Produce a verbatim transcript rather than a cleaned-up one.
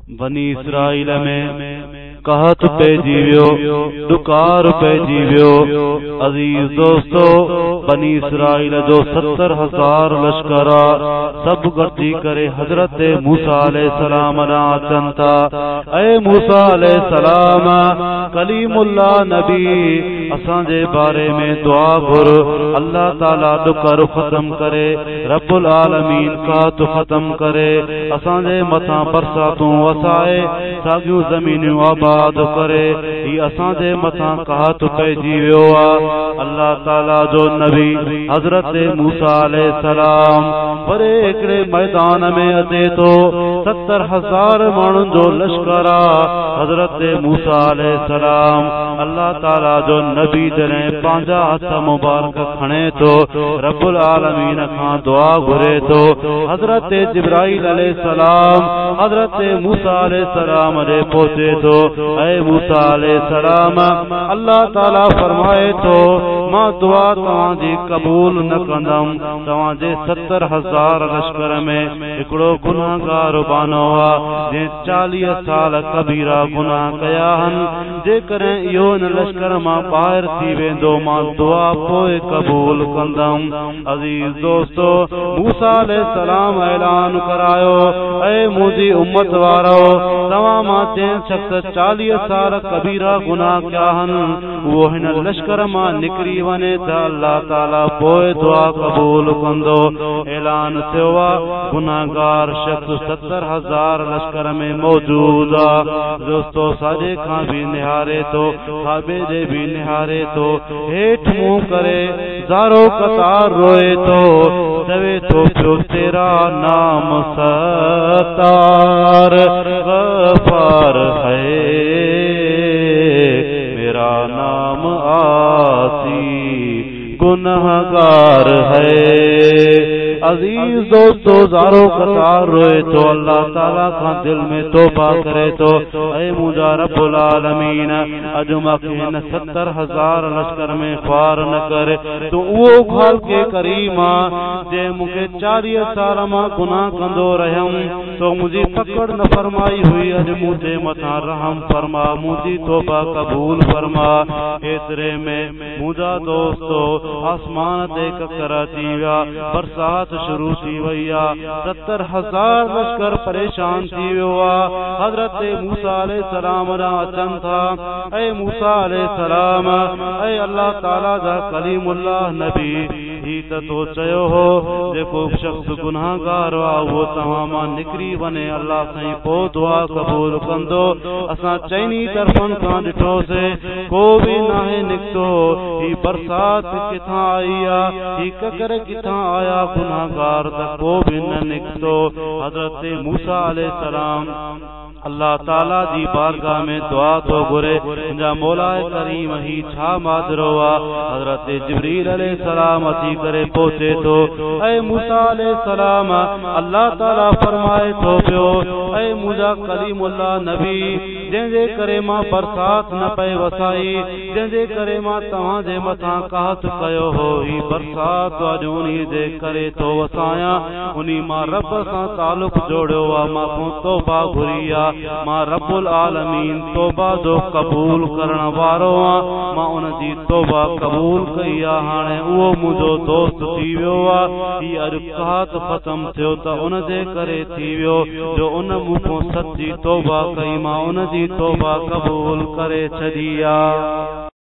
बनी इसराइल में कहत पे जीवियो, दुकार पे जीवियो। अजीज दोस्तों, बनी इसराइल जो सत्तर हजार लश्करा सब गॾिजी करे हजरत मूसा अलैहि सलाम ना अचन था। ऐ मूसा अलैहि सलाम, कलीमुल्लाह नबी असांजे बारे में दुआ घुर, अल्लाह ताला दुकर खत्म करे, रब्बुल आलमीन कात खत्म करे, असांजे मथां बरसातूं वसाए, साॻियूं ज़मीनियूं आबाद करे। ही असांजे मथां कहत पइजी वियो आहे। अल्लाह ताला जो नबी हजरत मूसा अलैहि सलाम वरे हिकिड़े मैदान में अचे तो, सत्तर हजार माण्हुनि जो लश्कर आहे। हजरत मूसा अलैहि सलाम अल्लाह ताला जो नबी जॾहिं पंहिंजा हथ मुबारक खणे तो, रब्बुल आलमीन खां दुआ घुरे तो, हजरत जिब्राइल अलैहि सलाम हजरत मूसा अलैहि सलाम ॾे पहुचे तो। ऐ मूसा अलैहि सलाम, अल्लाह ताला फरमाए तो, मां दुआ तव्हांजी कबूल न कंदमि। तव्हांजे सत्तर हजार लश्कर में हिकिड़ो गुनाहगार बानो आहे जंहिं चालीह साल कबीरा गुनाह कया आहिनि। जेकॾहिं इहो न लश्कर मां ॿाहिरि थी वेंदो, मां दुआ पोइ कबूल कंदमि। अज़ीज दोस्तो, मूसा अलैहि सलाम ऐलान करायो, ऐ मुंहिंजी उम्मत वारो, तव्हां मां जंहिं शख्स चालीह साल कबीरा गुनाह कया आहिनि, उहो हिन लश्कर मां निकिरी वञे त अल्लाह ताला पोइ दुआ कबूल कंदो। ऐलान थियो आहे, गुनाहगार शख्स सत्तर हजार लश्कर में मौजूद आहे। दोस्तो, साॼे खां बि निहारे तो, खाॿे ॾे बि निहारे तो, हेठि मुंहुं करे ज़ारो कतार रोए तो, चवे तो पियो तेरा नाम सत्तार गफ़ार है, मेरा नाम आसी गुनहगार है। अजीज दोस्तों, ज़ारो कतार रोए तो, अल्लाह ताला खां दिल में तौबा करे तो, ऐ मुंहिंजा रब्बुल आलमीन, अॼु मूंखे हिन सत्तर हजार लश्कर में ख्वार न करे। तो उहो ख़ाल के करीम आहे जे मूंखे चालीह साल मां गुनाह कंदो रहियमि, तो मुंहिंजी पकड़ न फरमाई हुई। अॼु मुंहिंजे मथां रहम फरमा, मुंहिंजी तौबा कबूल फरमा। एतिरे में मुंहिंजा दोस्तो आसमान ते ककर अची विया, बरसात शुरू थी वई आहे। सत्तर हजार लश्कर परेशान थी वियो आहे। हजरत मूसा अलैहि सलाम ॾांहुं अचनि था, ऐ मूसा अलैहि सलाम, ऐ अल्लाह ताला जा कलीमुल्लाह नबी, ही त तो चयो हो जेको शख्स गुनाहगार आहे उहो तव्हां मां निकिरी वञे, अल्लाह साईं पोइ दुआ कबूल कंदो। असां चइनी तरफ़नि खां ॾिठोसीं, को बि नाहे निकितो। ही बरसात किथां आई आहे, ही ककर किथां आया, गुनाहगार त को बि न निकितो। हजरत मूसा अलैहि सलाम अल्लाह ताला जी बारगाह में दुआ तो घुरे, मुंहिंजा मौलाए करीम ही छा मादरो आहे। हजरत जिब्रील अलैहि सलाम अची करे पहुचे तो, ऐ मूसा अलैहि सलाम, अल्लाह ताला फरमाए तो पियो, ऐ मुंहिंजा कलीमुल्लाह नबी, जंहिंजे करे मां बरसात न पए वसाई, जंहिंजे करे मां तव्हांजे मथां कहत कयो हो, ही बरसात अॼु उन्ही जे करे तो वसायां। उन्ही मां रब सां तालुक जोड़ियो आहे, मां तौबा घुरी आहे। मां रब्बुल आलमीन तौबा जो कबूल करण वारो आहियां। मां उन जी तौबा कबूल कई आहे। हाणे उहो मुंहिंजो दोस्त थी वियो आहे। ही अॼु कहत ख़त्म थियो त उन जे करे थी वियो जो उन मूंखों सची तौबा कई, मां उन जी तौबा कबूल करे छॾी आहे।